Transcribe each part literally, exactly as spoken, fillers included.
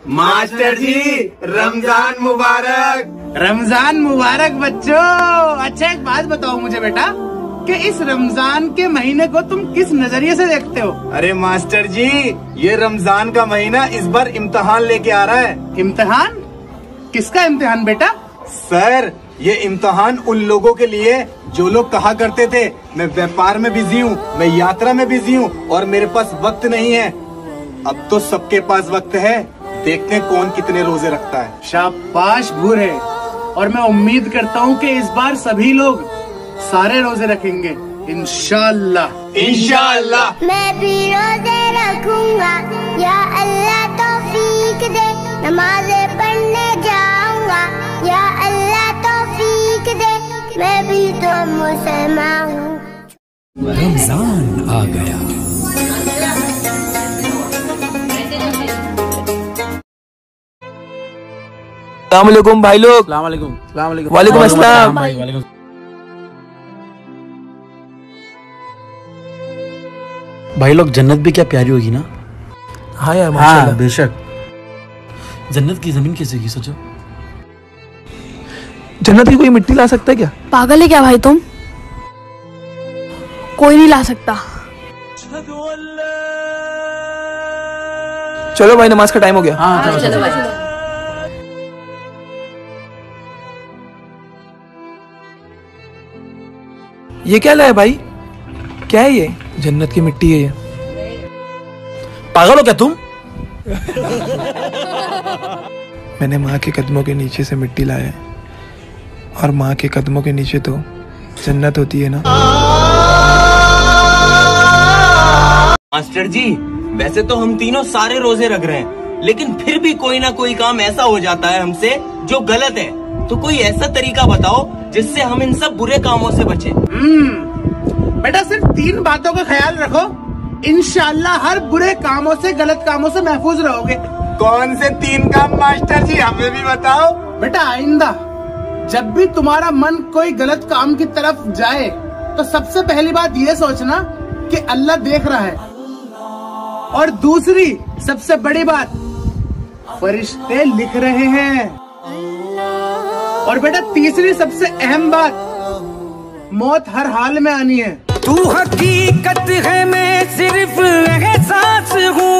Master ji Ramzan मुबारक। रमजान मुबारक बच्चों। अच्छा एक बात बताओ मुझे बेटा कि इस रमजान के महीने को तुम किस नजरिए से देखते हो? अरे मास्टर जी, ये रमजान का महीना इस बार इम्तिहान लेके आ रहा है। इम्तिहान? किसका इम्तिहान बेटा? सर, ये इम्तिहान उन लोगों के लिए जो लोग कहा करते थे मैं व्यापार में बिजी हूँ, मैं यात्रा में बिजी हूँ और मेरे पास वक्त नहीं है। अब तो सबके पास वक्त है, देखते हैं कौन कितने रोजे रखता है। शाबाश बूढ़े। और मैं उम्मीद करता हूँ कि इस बार सभी लोग सारे रोजे रखेंगे इंशाअल्लाह। इंशाअल्लाह मैं भी रोजे रखूंगा, या अल्लाह तौफीक दे। नमाज़े पढ़ने जाऊंगा, या अल्लाह तौफीक दे। मैं भी तो मुसलमान हूँ। रमजान आ गया। अस्सलामुअलैकुम भाई लोग। अस्सलामुअलैकुम। अस्सलामुअलैकुम। वालेकुम अस्सलाम। भाई लोग, जन्नत भी क्या प्यारी होगी ना। हाँ यार हाँ माशाल्लाह। बेशक। जन्नत की जमीन कैसे की सोचो। जन्नत की कोई मिट्टी ला सकता है क्या? पागल है क्या भाई तुम? कोई नहीं ला सकता। चलो भाई, नमाज का टाइम हो गया। हाँ चलो चलो, चलो। ये क्या लाया भाई? क्या है ये? जन्नत की मिट्टी है ये। पागल हो क्या तुम? मैंने माँ के कदमों के नीचे से मिट्टी लाया है, और माँ के कदमों के नीचे तो जन्नत होती है ना। मास्टर जी, वैसे तो हम तीनों सारे रोजे रख रहे हैं, लेकिन फिर भी कोई ना कोई काम ऐसा हो जाता है हमसे जो गलत है। तो कोई ऐसा तरीका बताओ जिससे हम इन सब बुरे कामों से बचें। हम्म बेटा, सिर्फ तीन बातों का ख्याल रखो, इंशाअल्लाह हर बुरे कामों से, गलत कामों से महफूज रहोगे। कौन से तीन काम मास्टर जी, हमें भी बताओ। बेटा आइंदा जब भी तुम्हारा मन कोई गलत काम की तरफ जाए तो सबसे पहली बात ये सोचना कि अल्लाह देख रहा है, और दूसरी सबसे बड़ी बात, फरिश्ते लिख रहे हैं, और बेटा तीसरी सबसे अहम बात, मौत हर हाल में आनी है। तू हकीकत है, मैं सिर्फ एहसास हूँ।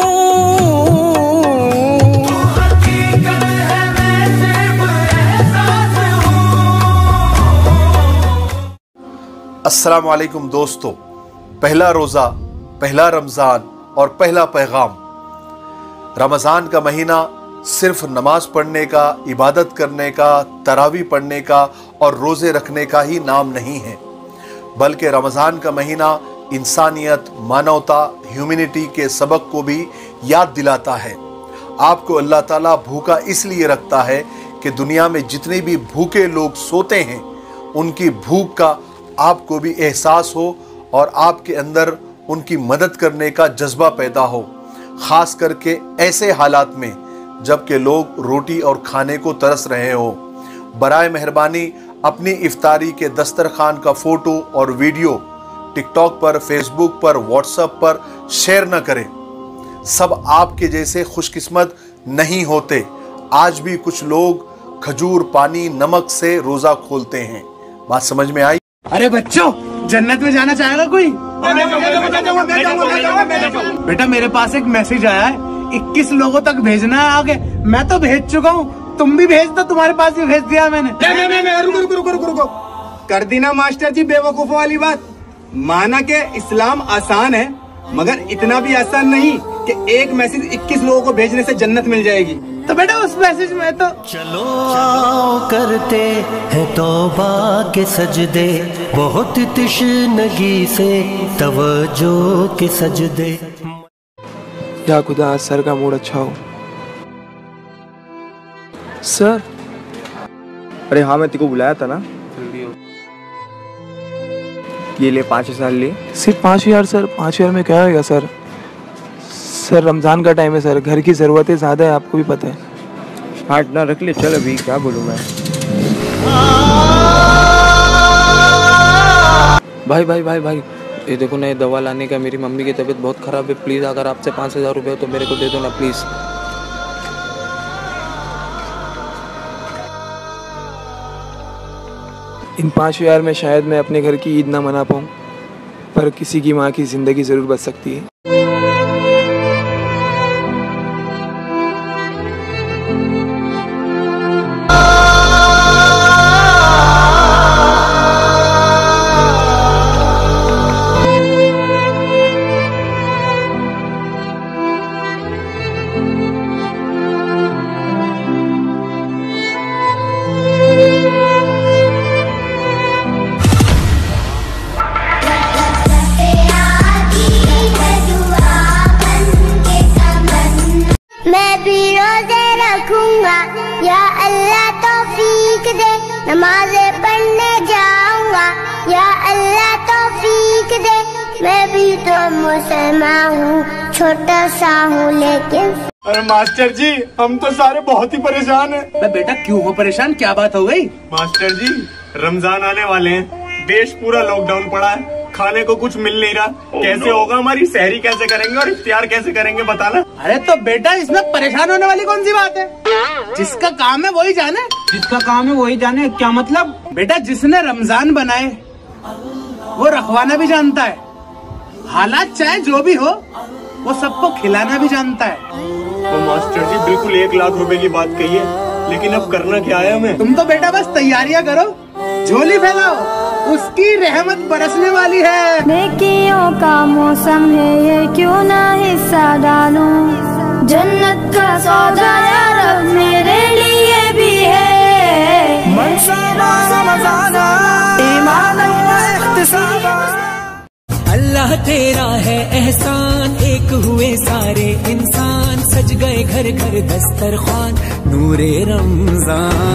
अस्सलाम वालेकुम दोस्तों, पहला रोज़ा, पहला रमज़ान और पहला पैगाम। रमज़ान का महीना सिर्फ नमाज पढ़ने का, इबादत करने का, तरावी पढ़ने का और रोज़े रखने का ही नाम नहीं है, बल्कि रमज़ान का महीना इंसानियत, मानवता, ह्यूमैनिटी के सबक को भी याद दिलाता है। आपको अल्लाह ताला भूखा इसलिए रखता है कि दुनिया में जितने भी भूखे लोग सोते हैं उनकी भूख का आपको भी एहसास हो और आपके अंदर उनकी मदद करने का जज्बा पैदा हो, ख़ास करके ऐसे हालात में जबकि लोग रोटी और खाने को तरस रहे हो। बराए मेहरबानी अपनी इफ्तारी के दस्तरखान का फ़ोटो और वीडियो टिकटॉक पर, फेसबुक पर, व्हाट्सएप पर शेयर न करें। सब आपके जैसे खुशकिस्मत नहीं होते। आज भी कुछ लोग खजूर, पानी, नमक से रोज़ा खोलते हैं। बात समझ में आई? अरे बच्चों, जन्नत में जाना चाहेगा कोई? बेटा मेरे पास एक मैसेज आया है, इक्कीस लोगों तक भेजना है आगे। मैं तो भेज चुका हूँ, तुम भी भेज दो, तुम्हारे पास भी भेज दिया मैंने। नहीं नहीं नहीं, रुको रुको रुको रुको, कर दी ना मास्टर जी बेवकूफों वाली बात। माना कि इस्लाम आसान है, मगर इतना भी आसान नहीं कि एक मैसेज इक्कीस लोगों को भेजने से जन्नत मिल जाएगी। तो बेटा उस मैसेज में तो चलो आओ करते हैं तौबा के सजदे, बहुत तशनगी से तवज्जो के सजदे। या खुदा आज सर का मूड अच्छा हो। सर, अरे हाँ, मैं तेको बुलाया था ना। ये ले पाँच हजार ले। सिर्फ पाँच हजार सर? पाँच हजार में क्या होगा सर? सर रमज़ान का टाइम है सर, घर की ज़रूरतें ज़्यादा है, आपको भी पता है। हाँ इतना रख ले, चल अभी क्या बोलूँ मैं। भाई भाई भाई भाई ये देखो ना, ये दवा लाने का, मेरी मम्मी की तबीयत बहुत ख़राब है, प्लीज़ अगर आपसे पाँच हज़ार रुपये हो तो मेरे को दे दो ना प्लीज़। इन पाँच हजार में शायद मैं अपने घर की ईद ना मना पाऊँ, पर किसी की माँ की ज़िंदगी ज़रूर बच सकती है। मैं भी रोजे रखूंगा, या अल्लाह तौफीक दे, नमाज़ें पढ़ने जाऊंगा, या अल्लाह तौफीक दे। मैं भी तो मुसलमान हूँ, छोटा सा हूँ लेकिन। अरे मास्टर जी, हम तो सारे बहुत ही परेशान हैं। मैं बेटा क्यों हो परेशान, क्या बात हो गई? मास्टर जी, रमजान आने वाले हैं, देश पूरा लॉकडाउन पड़ा है, खाने को कुछ मिल नहीं रहा, कैसे होगा? हमारी सहरी कैसे करेंगे और इफ्तियार कैसे करेंगे, बताना। अरे तो बेटा इसमें परेशान होने वाली कौन सी बात है? जिसका काम है वही जाने। जिसका काम है वही जाने, क्या मतलब? बेटा जिसने रमजान बनाए वो रखवाना भी जानता है, हालात चाहे जो भी हो वो सबको खिलाना भी जानता है। तो मास्टर जी बिल्कुल एक लाख रुपए की बात कही है, लेकिन अब करना क्या है हमें? तुम तो बेटा बस तैयारियां करो, झोली फैलाओ, उसकी रहमत बरसने वाली है। नेकियों का मौसम है ये, क्यों ना हिस्सा डालूं, जन्नत का सौदा या रब मेरे लिए भी है। मनसूबा रमज़ाना, ईमान व इख्तिसाब। अल्लाह तेरा है एहसान, एक हुए सारे इंसान, सज गए घर घर दस्तरखान, नूरे रमजान।